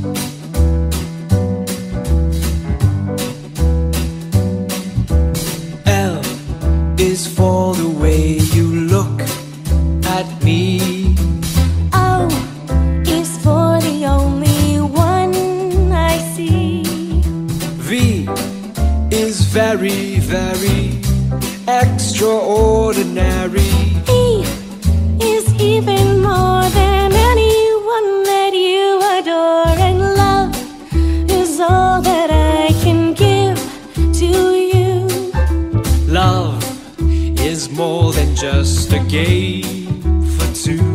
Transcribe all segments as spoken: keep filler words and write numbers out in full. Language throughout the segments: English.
L is for the way you look at me. O is for the only one I see. V is very, very extraordinary. E is even more than anyone that you adore. And love is all that I can give to you. Love is more than just a game for two.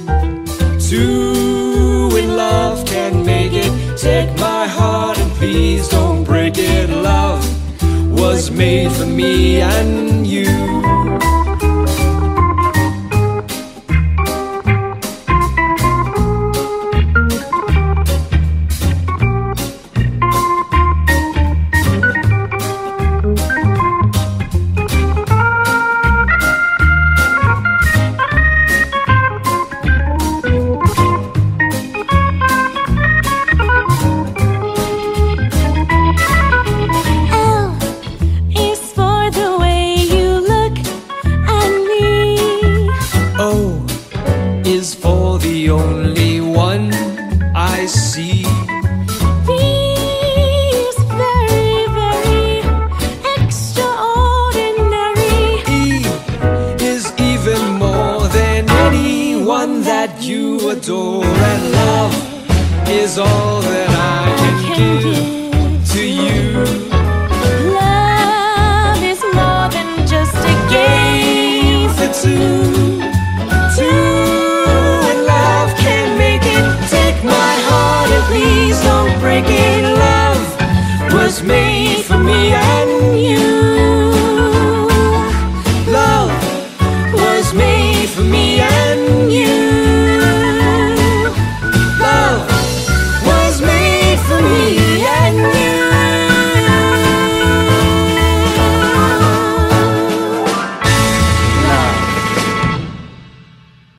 Two in love can make it. Take my heart and please don't break it. Love was made for me and you. Is for the only one I see. V is very, very extraordinary. E is even more than anyone that you adore. And love is all that I can give to you. Love is more than just a game for two. Please don't break it. Love was made for me.